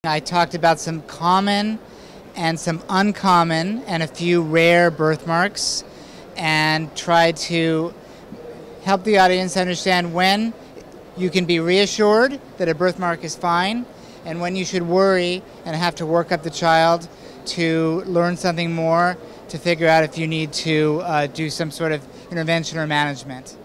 I talked about some common and some uncommon and a few rare birthmarks, and tried to help the audience understand when you can be reassured that a birthmark is fine and when you should worry and have to work up the child to learn something more to figure out if you need to do some sort of intervention or management.